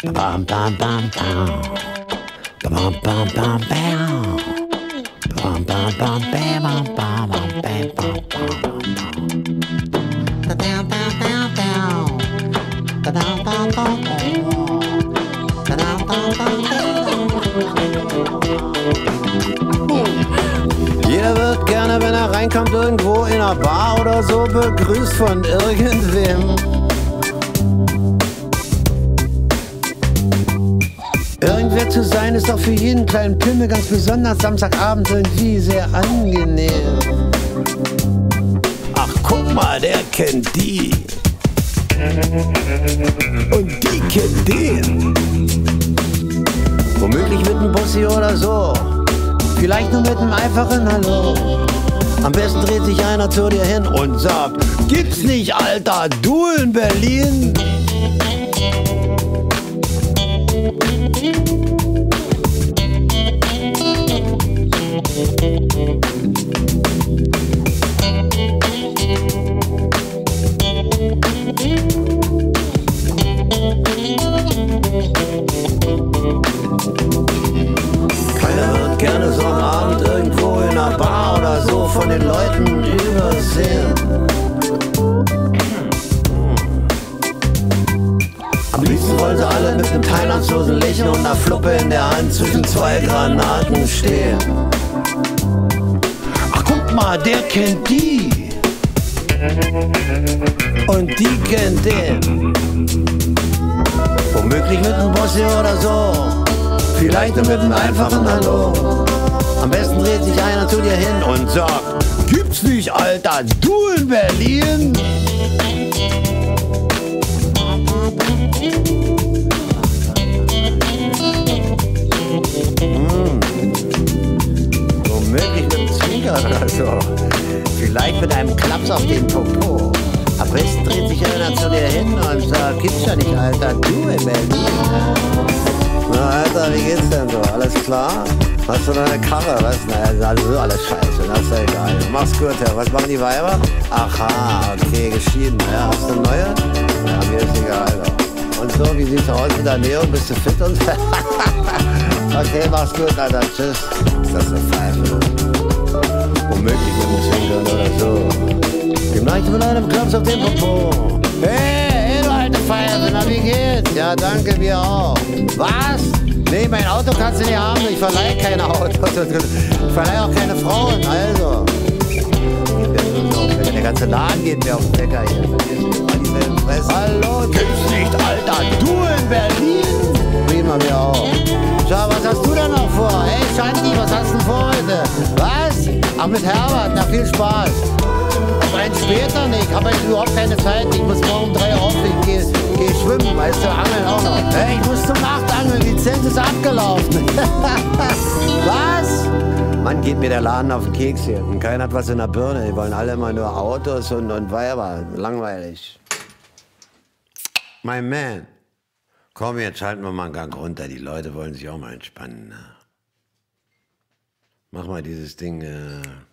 Bam, bam, bam, bam. Bam, bam, bam, bam. Bam, bam, bam, bam, bam, bam, bam, bam, bam, bam. Da-dam, bam, bam, bam. Da-dam, bam, bam, bam. Jeder wird gerne, wenn er reinkommt, irgendwo in einer Bar oder so, begrüßt von irgendwem. Irgendwer zu sein ist auch für jeden kleinen Pimmel ganz besonders Samstagabend irgendwie sehr angenehm. Ach, guck mal, der kennt die. Und die kennt den. Womöglich mit einem Bussi oder so. Vielleicht nur mit einem einfachen Hallo. Am besten dreht sich einer zu dir hin und sagt: Gibt's nicht, Alter, du in Berlin? Keiner wird gerne so am Abend irgendwo in einer Bar oder so von den Leuten übersehen. Am liebsten wollen sie alle mit einem teilnahmslosen Lächeln und einer Fluppe in der Hand zwischen zwei Granaten stehen. Ach, guck mal, der kennt die. Und die kennt den. Womöglich mit einem Bossi oder so. Vielleicht nur mit einem einfachen Hallo. Am besten dreht sich einer zu dir hin und sagt: Gibt's nicht, Alter, du in Berlin? Womöglich mit einem Zwinkern oder so. Vielleicht mit einem Klaps auf den Popo. Am besten dreht sich einer zu dir hin und sagt: Gibt's ja nicht, Alter, du in Berlin? Na, Alter, wie geht's denn so? Alles klar? Hast du noch eine Karre? Was? Na, also alles scheiße, das ist ja egal. Mach's gut, ja. Was machen die Weiber? Aha, okay, geschieden. Ja, hast du eine neue? Ja, mir ist egal. Doch. Und so, wie sieht's aus mit der Ernährung? Bist du fit und okay, mach's gut, Alter. Tschüss. Ist das eine Pfeife? Womöglich mit einem Zwinkern oder so. Vielleicht mit einem Klaps auf den Popo. Hey, du alte Pfeife, na wie geht's? Ja, danke, wir auch. Was? Nee, mein Auto kannst du nicht haben, ich verleihe keine Autos. Ich verleihe auch keine Frauen, also. Der ganze Laden geht mir auf den Wecker hier. Hallo, gibt's nicht, Alter, du in Berlin? Prima, wir auch. Schau, was hast du denn noch vor? Hey, Shanti, was hast du denn vor heute? Was? Ach, mit Herbert, na viel Spaß. Rein später nicht, habe ich überhaupt keine Zeit. Ich muss morgen um 3 Uhr aufstehen, geh schwimmen, weißt du, angeln auch noch. Hey, ich muss zum Nachtangeln, die Lizenz ist abgelaufen. Was? Mann, geht mir der Laden auf den Keks hier. Und keiner hat was in der Birne. Die wollen alle immer nur Autos und Weiber. Langweilig. My man. Komm, jetzt halten wir mal einen Gang runter. Die Leute wollen sich auch mal entspannen. Ne? Mach mal dieses Ding.